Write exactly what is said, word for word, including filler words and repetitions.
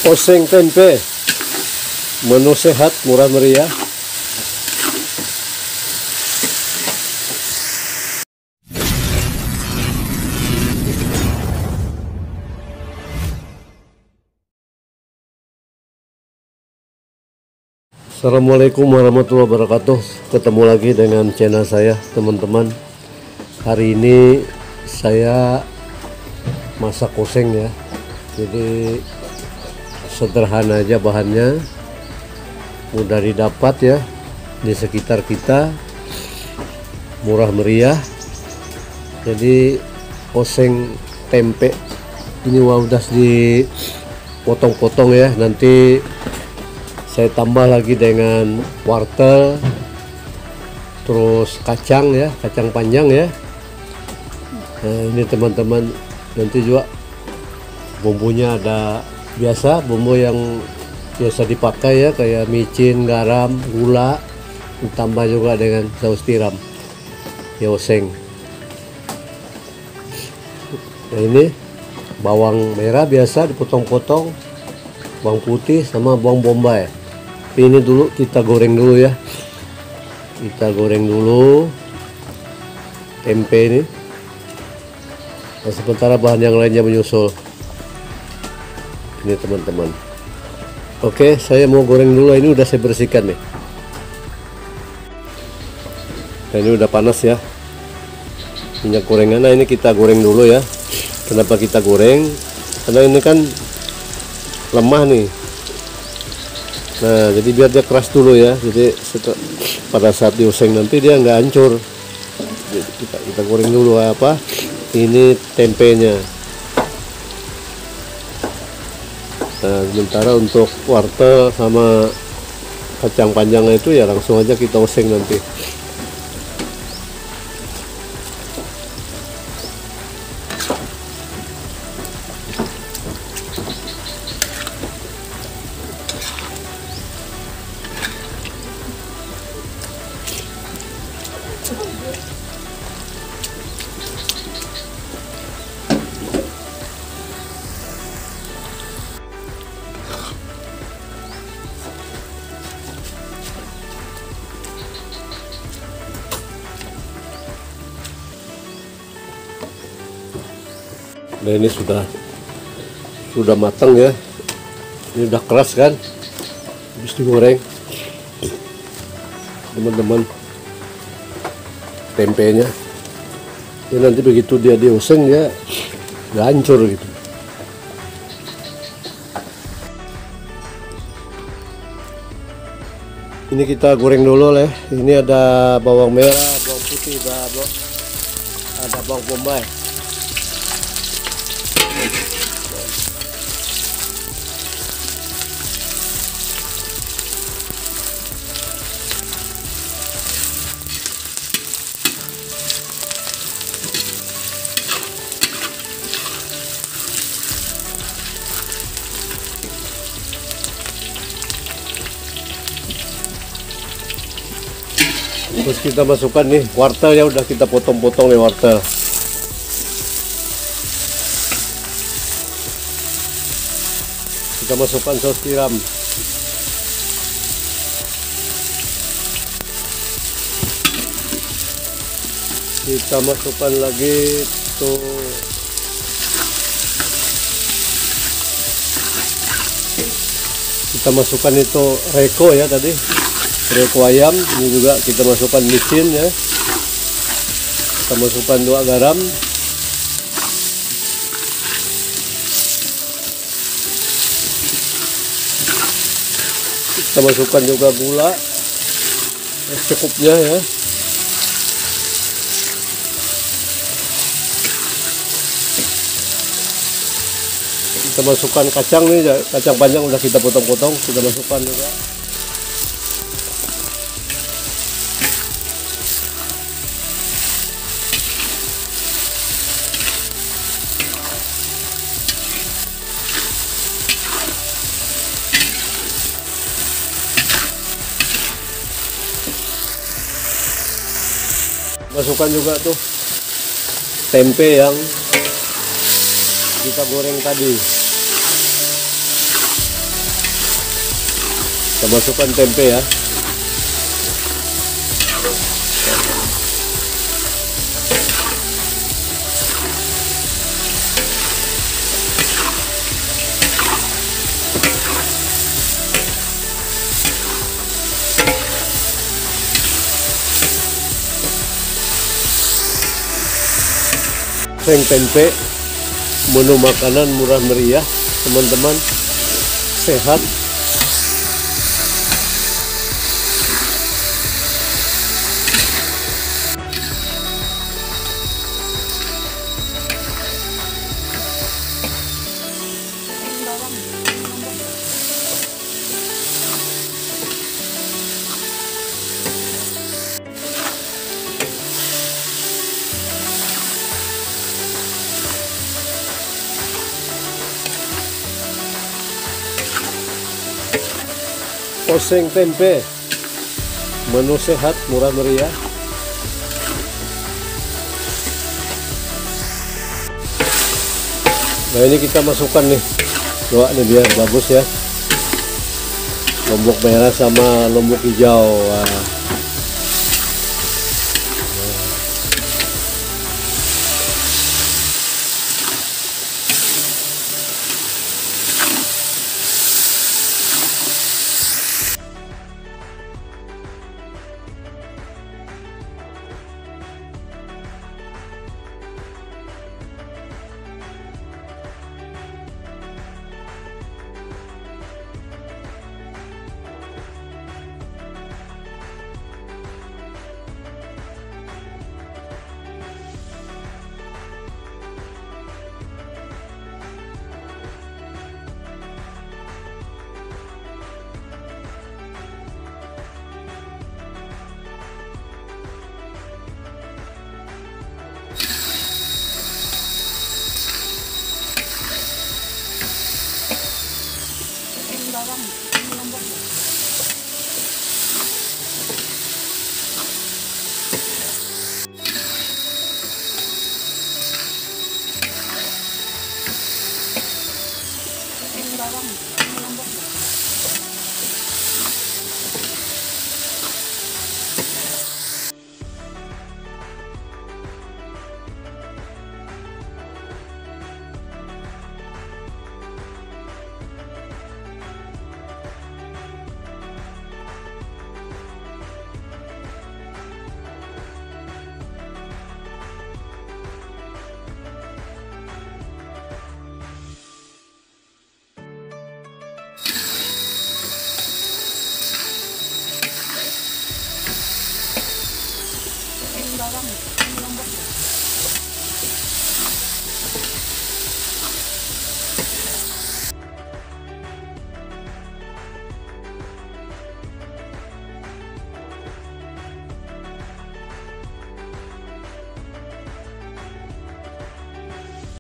Oseng tempe, menu sehat murah meriah. Assalamualaikum warahmatullahi wabarakatuh. Ketemu lagi dengan channel saya, teman-teman. Hari ini saya masak oseng ya. Jadi sederhana aja bahannya, mudah didapat ya, di sekitar kita, murah meriah. Jadi oseng tempe ini udah dipotong-potong ya, nanti saya tambah lagi dengan wortel, terus kacang ya, kacang panjang ya. Nah ini teman-teman, nanti juga bumbunya ada biasa, bumbu yang biasa dipakai ya, kayak micin, garam, gula, ditambah juga dengan saus tiram ya, oseng. Nah ini bawang merah biasa dipotong-potong, bawang putih sama bawang bombay. Tapi ini dulu kita goreng dulu ya, kita goreng dulu tempe ini. Nah, sementara bahan yang lainnya menyusul. Ini teman-teman. Oke, saya mau goreng dulu. Ini udah saya bersihkan nih. Nah, ini udah panas ya minyak gorengan. Nah ini kita goreng dulu ya. Kenapa kita goreng? Karena ini kan lemah nih. Nah jadi biar dia keras dulu ya. Jadi pada saat dioseng nanti dia nggak hancur. Jadi kita, kita goreng dulu apa? Ini tempenya. Nah, sementara untuk wortel sama kacang panjangnya itu ya langsung aja kita oseng nanti. Nah ini sudah sudah matang ya, ini udah keras kan, habis digoreng teman-teman tempenya. Ya nanti begitu dia dioseng ya nggak hancur gitu. Ini kita goreng dulu lah. Ini ada bawang merah, bawang putih, ada, ada bawang bombay. Terus kita masukkan nih wortel ya, udah kita potong-potong nih wortel. Kita masukkan saus tiram. Kita masukkan lagi tuh kita masukkan itu reko ya tadi, reko ayam. Ini juga kita masukkan micin ya, kita masukkan dua garam, kita masukkan juga gula secukupnya ya. Kita masukkan kacang nih, kacang panjang udah kita potong-potong, kita masukkan juga. Masukkan juga tuh tempe yang kita goreng tadi. Kita masukkan tempe ya. Oseng tempe, menu makanan murah meriah, teman-teman, sehat. Oseng tempe, menu sehat murah meriah. Nah ini kita masukkan nih, doa nih biar bagus ya, lombok merah sama lombok hijau. Wah.